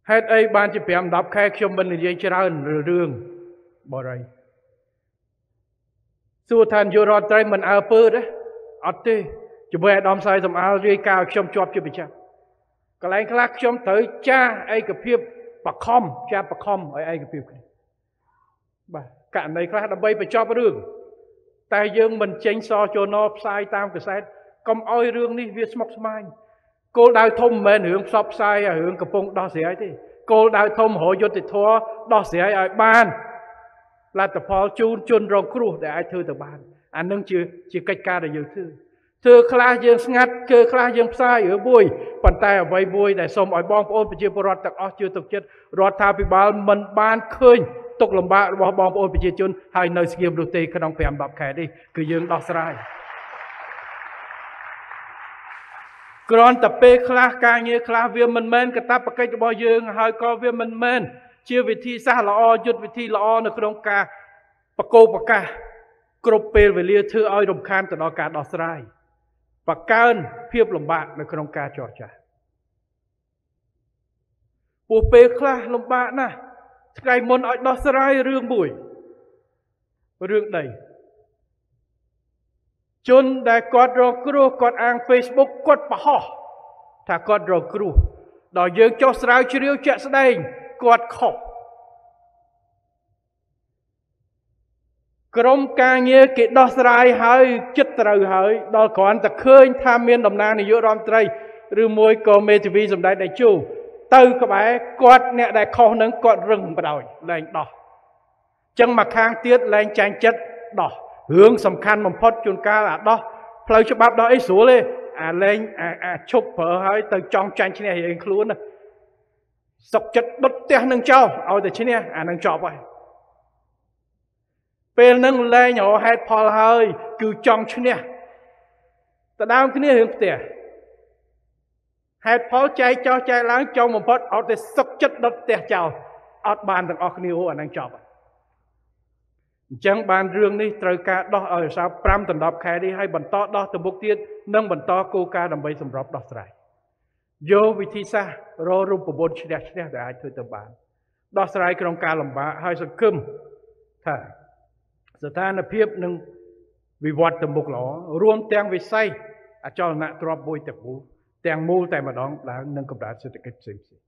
hết ấy ban chỉ bèm đọc khai trong bên này chơi ra rương bỏ rồi xua than vô rọt trái mình ao pơ đấy ọt tê chỉ về đom sai dòng ao riêng cao trong chọp chưa bị chạm cái này khác trong tới cha ấy cái phiệp bạc khom cha bạc khom ấy cái phiệp bà cả này khác đâm bay phải cho cái đường tay dương mình tránh so cho nó sai tam cái sai công oi rương đi viết smok smai cô đào thông men hướng shop sai hướng cái phong đo xẻ thế cô đào thông hội vô thì thua đo xẻ ở ban là tập phò chun chun rong kru để ai thư từ ban anh nâng chưa cách ca để dự thư khai dương ngắt thư khai dương sai ở bùi bàn tay ở vây bùi để xông ở bong ôn bị chưa bọt tắc chưa tục chết rọt thà bị bao mình ban khơi tục làm bạ bong ôn bị chưa chun hai nơi skill đồ tê cái nòng phèm bập khẻ đi cứ dương đo sai còn tập pe khai ca như khai viên mình men cái tập cái bao dương hai co viên mình men chia vị thi xa lọยุด vị thi lọ នៅក្នុងការបកោបកាសគ្រប់ពេលវេលាធ្វើឲ្យរំខានទៅដល់ការដោះស្រាយបង្កើនភាពលំបាកនៅក្នុងការចរចាពោះពេលខ្លះលំបាកណាស់ថ្ងៃមុនឲ្យដោះស្រាយរឿងមួយរឿងដីជនដែលគាត់រងគ្រោះគាត់អាង Facebook គាត់បរោះថាគាត់រងគ្រោះដល់យើងចុះស្រាវជ្រាវជាក់ស្ដែងគាត់ខុសក្រុមការងារគេដោះស្រាយហើយចិត្តត្រូវហើយដល់គ្រាន់តែឃើញថាមានតំណាងនាយករដ្ឋមន្ត្រីឬមួយក៏មេធាវីសម្ដេចតេជោទៅក្បែរគាត់អ្នកដែលខុសនឹងគាត់រឹងបដ ாய் លែងដោះចឹងមកខាងទៀតលែងចាញ់ចិត្តដោះរឿងសំខាន់បំផុតជួនកាលអាដោះផ្លូវច្បាប់ដោះអីស្រួលទេអាលែងអាឈប់ប្រើហើយទៅចង់ចាញ់ឈ្នះរៀងខ្លួនណាសុកចិត្តដុតផ្ទះនឹងចោលឲ្យតែឈ្នះអានឹងចប់ហើយពេលនឹងលែងរហេតុផលហើយគឺចង់ឈ្នះតដើមគ្នារឿងផ្ទះហេតុផលចែកចោលចែកឡើងចុងបំផុតឲ្យតែសុកចិត្តដុតផ្ទះចោលអត់បានទាំងអស់គ្នាអានឹងចប់ហើយអញ្ចឹងបានរឿងនេះត្រូវការដោះឲ្យរសល់5ដល់10ខែនេះហើយបន្តដោះទៅមុខទៀតនិងបន្តគោលការណ៍ដើម្បីសម្របដោះស្រាយយកវិធីសាស្ត្រររូបមន្តឈ្នះដែលអាចធ្វើទៅបានដោះស្រាយក្នុងការលំបាកហើយសង្ឃឹមថាស្ថានភាពនឹងវិវត្តទៅមុខល្អរួមទាំងវិស័យអចលនទ្រព្យមួយទាំងមូលតែម្ដងឡើងនឹងកម្រិតសេដ្ឋកិច្ចផ្សេងៗ